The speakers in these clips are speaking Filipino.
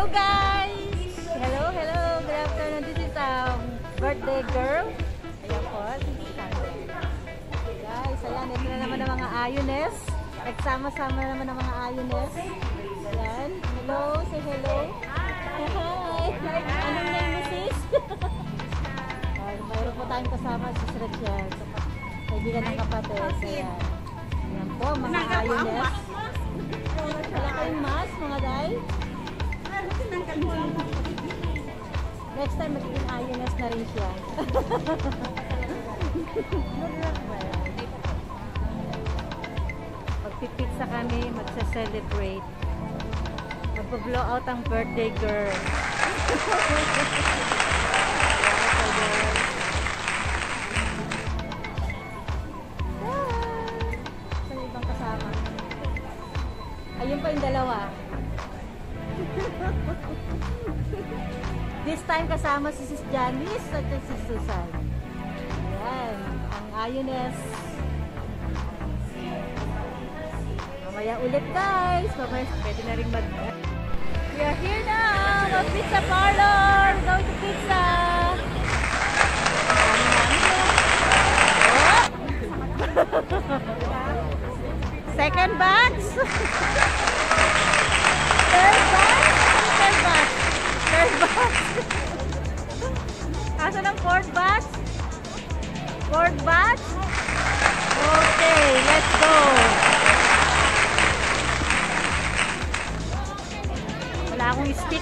guys! Hello, hello! Good afternoon. This is birthday girl. Ayan po, si Sandra. Guys, ayan, ito na naman ang mga ayones. Nagsama-sama na naman ang mga ayones. Ayan. Hello, say hello. Hi! Anong name mo, sis? Mayroon po tayong kasama si Rachel. Kaibigan ng kapatid. Ayan. Ayan po, mga ayones. Wala kayong mask, mga day. Next time, magiging ayones na rin siya. Magpipizza kami, magsa-celebrate. Magpa-blow out ang birthday girl. Sa ibang kasama. Ayun pa yung dalawa. This time kasama si Sis Janice at si Susan. Ayan, ang ayones. Mamaya ulit guys. Mamaya pwede na rin We are here now at Pizza Parlor. Going to pizza. Second batch. Third batch. Third batch. Third batch. Asa ng fourth batch? Fourth batch? Okay, let's go. Wala akong stick.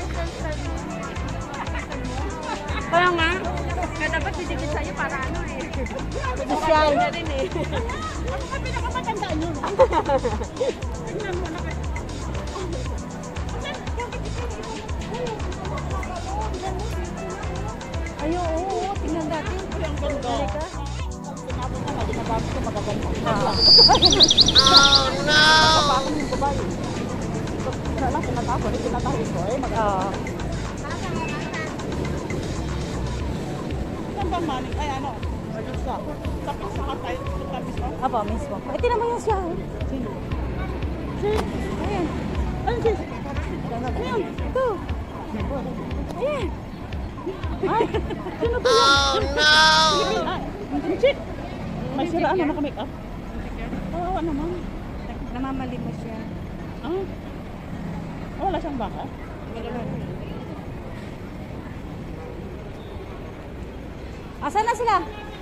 Kaya nga, kaya dapat didikit sa'yo para ano eh. Social. Na rin eh. Ano ka pinakamatandaan yun? Tingnan mo na kayo. Ay, oo, tingnan natin. Ang ganda. Tinapos na, ginababos ko magaganda. Oh no! Kapakon yung babae. Wala lang, tinatapos. Tinatapos ko eh, magaganda. Saan ba maning? Ay ano? Tapos sa katay, tapos mo? Aba, mismo. Ay, tinan mo yan siya. Sino? Ayan. Ayun sis. Ayan. Ito. Ayan. Ay, sino ba yan? Oh no! Legit. May siraan na naka-make up. Oo naman. Namamali mo siya. Ah. Wala siyang baka? Asan na sila?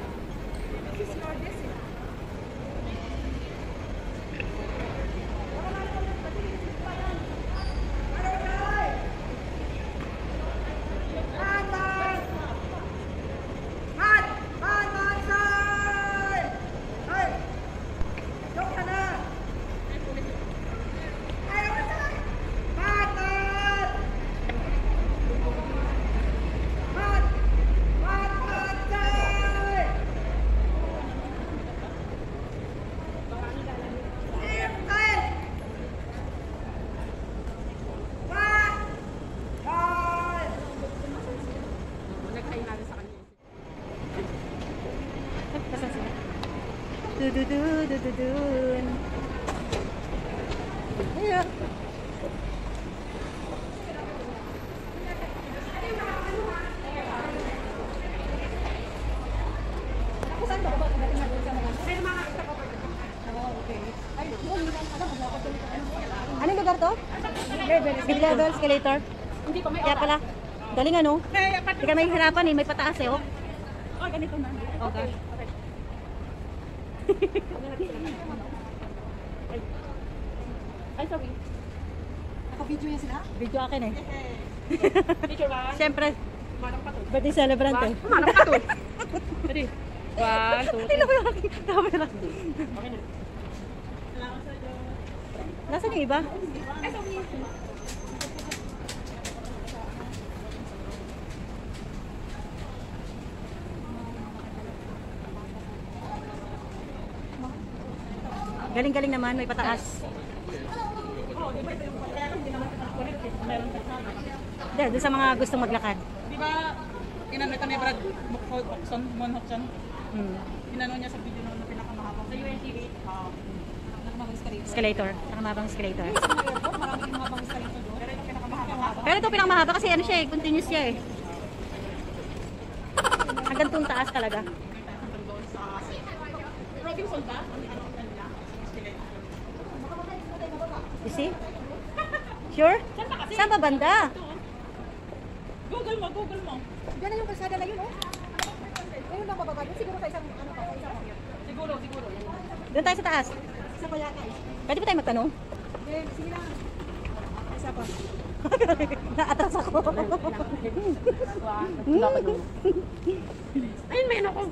Dudududududun. Ayan. Anong lugar to? Mid-level escalator? Hindi pa may Kaya pala. Galing ano? Hindi ka may hirapan eh. May pataas eh. Oh. Oh, ganito na. Okay. Ay, sorry. Naka-video yan sila? Video akin eh. Picture ba? Siyempre, Manang pato. birthday celebrant eh. Manang pato. Ready? 1, 2, 3. Tingnan mo yung aking camera. Okay na. Nasaan yung iba? Ay, sorry. Galing-galing naman, may pataas. Hindi, doon sa mga gustong maglakad. Di ba, inano ito ni Brad Monhokson? Inano niya sa video na pinakamahaba. Sa UNTV, nakamabang escalator. Escalator, nakamabang escalator. Maraming mabang escalator doon. Pero ito pinakamahaba. Pero ito pinakamahaba kasi ano siya eh, continuous siya eh. Hanggang tong taas talaga. Robinson ba? You see? Sure? Saan ba banda? Google mo, Google mo. Diyan na yung kalsada na yun, oh. Ayun lang bababa. Yun siguro sa isang, ano pa, sa isang. Siguro. Doon tayo sa taas. Isa pa yata. Pwede ba tayo magtanong? Sige lang. Isa pa. Naatras ako. Ayun, may ako.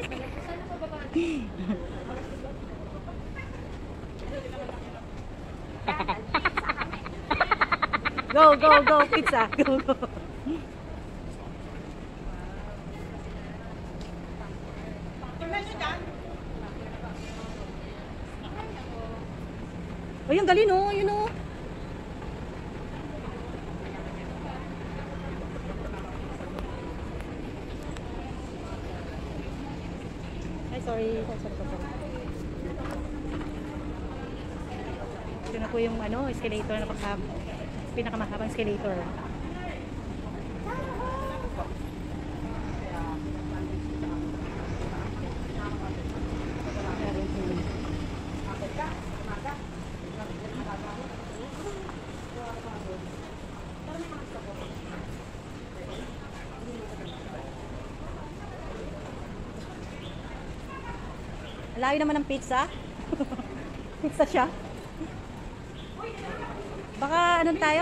Go, pizza. Go. Oh, yung galing oh, yun oh. Ay, sorry. Ito na po yung ano, escalator na pinakamahabang escalator. Layo naman ng pizza. Pizza siya. Baka anong tayo?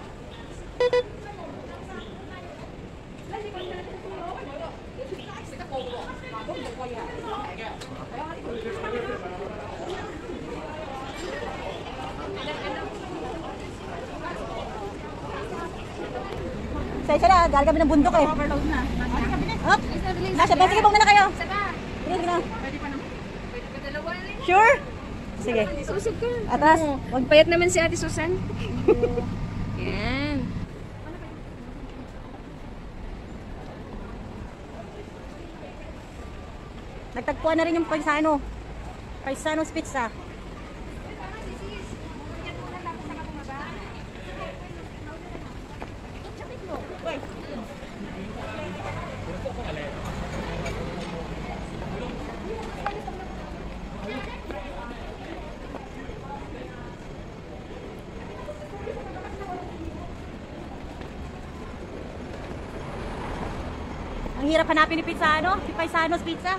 Sa isa na, galing kami ng bundok eh. Overload na. Hop! Nasa best, sige, bong na kayo. Sige na. Sure? Sige. Susog ka. Atas. Magpayat naman si Ate Susan. Yan. Nagtagpuan na rin yung Paisanos Pizza. Ang hirap hanapin ni Pizza, ano? Si Paisanos Pizza.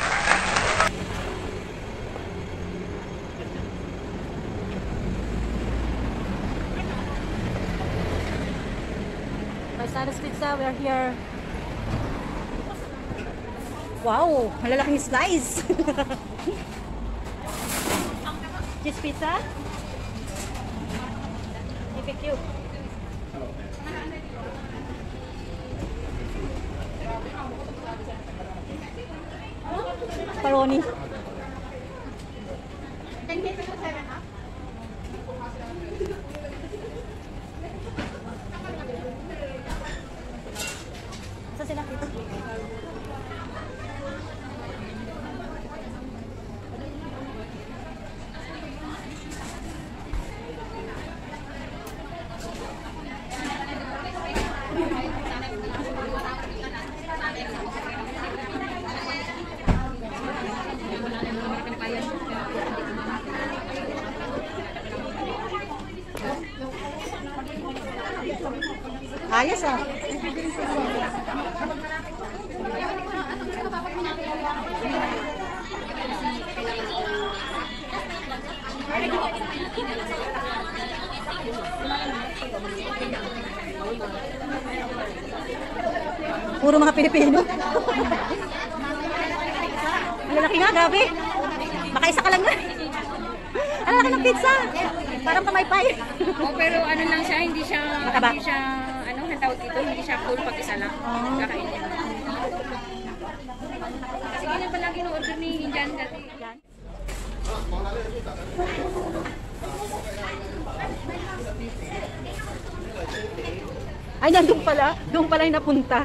Paisanos Pizza, we are here. Wow, malalaking slice. Cheese pizza. Keep cute. Pepperoni. Saan sila? Ayos ah. Puro mga Pilipino. Ang lalaki nga, grabe. Makaisa ka lang na. Ang lalaki ng pizza. Parang pamaypay. Oh, pero ano lang siya, hindi siya, Mataba. ano, ang tawag dito, hindi siya full pag isa lang. Kakainin. Kasi ganyan palagi ng order ni Jan dati. Yan. Ay, nandun pala. Doon pala yung napunta.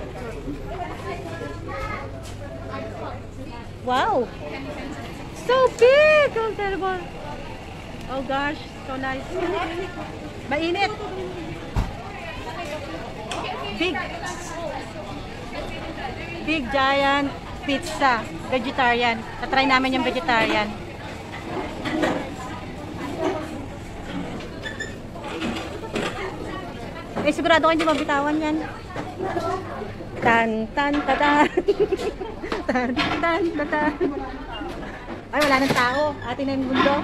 Wow! So big! Oh, terrible. Oh gosh, so nice. Mainit. Big giant pizza. Vegetarian. Tatry namin yung vegetarian. Eh, sigurado ko hindi mabitawan yan. Tan, tan, tan. Tan, tan, tan. Ay, wala nang tao. Atin na yung mundo.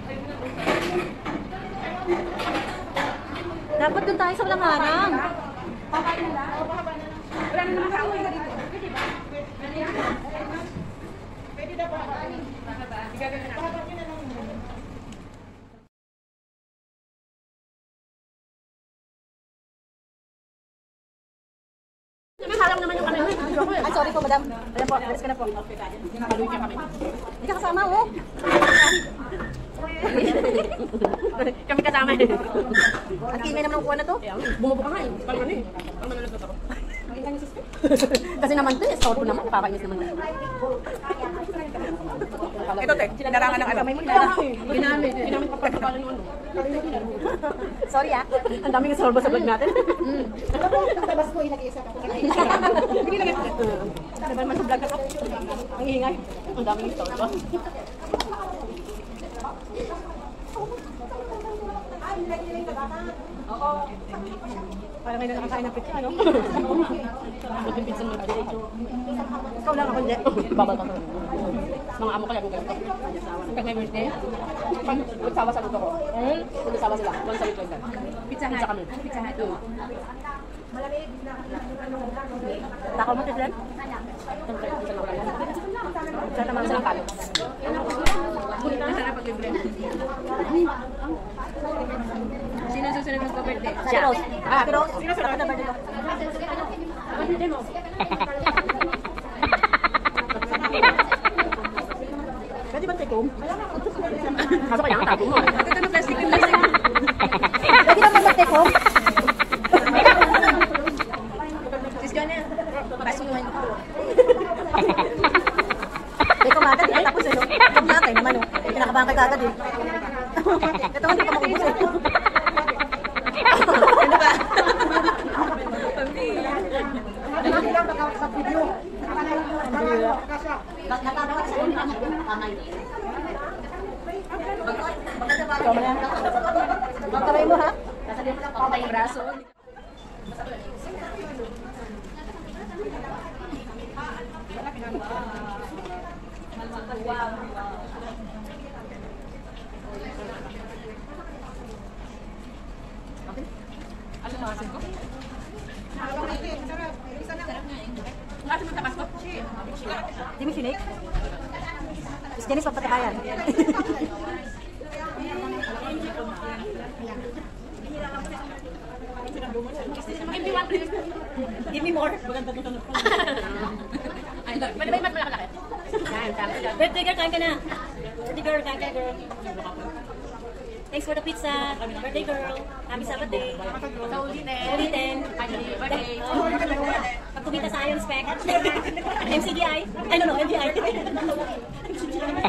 Dapat dun tayo sa walang harang. Wala na naman tao dito. Pwede na ba? Halang naman yung kami. Ay, sorry po, madam. Alam po, alis ka na po. Hindi ka kasama, oh. Kami kasama eh. Ang ingay naman ang kuha na to. Bumubo ka nga eh. Parang ano eh. Parang manalagot ako. Kasi naman to, sorry naman. Nakakainis naman. Ito, te. Sinarangan ng ano. Ginamit pa pagkakalan yung ano. Sorry, ah. Ang daming isolba sa vlog natin. Tabas ko, inag-iisa ka. Hindi lang ito. Diba naman sa vlog ako? Ang ingay. Ang daming isolba. Parang may nakakain ng pizza, ano? Buti pizza mo. Ikaw lang ako, hindi. Babal pa ko. Mga amo kaya kung ganito. Pag may birthday, pag magsawa sa luto ko, kung magsawa sila, kung sa luto lang. Pizza kami. Pizza Hut. Takaw mo, Tislan? Pizza naman sa kalo. Buti na sana pag-libre. Sino susunod magka-birthday? Ate Rose. Ate Rose. Sino susunod na birthday ko? Birthday mo. Pwede ba take home? Kaso kaya ang tapo mo. Ito na plastic yung plastic. Pwede ba mag-take home? Sis John yan. Pasunuhan ko. Hindi ko magad, hindi tapos ano. Job na kayo naman, oh. Kinakabahan ka agad eh. Ito hindi pa makubos eh. Ano ba? Magkamay mo, ha? Pakatay yung braso. Ano ang asin ko? Ang asin mo tapas ko? Di mo sinake? Is Janice pagpatakayan. Give me more. Pwede ba yung mas malaki-laki? Birthday girl, kain ka na. Birthday girl, kain ka girl. Thanks for the pizza. Birthday girl. Happy Sabbath day. Sa ulitin. Ulitin. Birthday. Pag kumita sa Ion Spec. MCDI. Ay, no, MDI.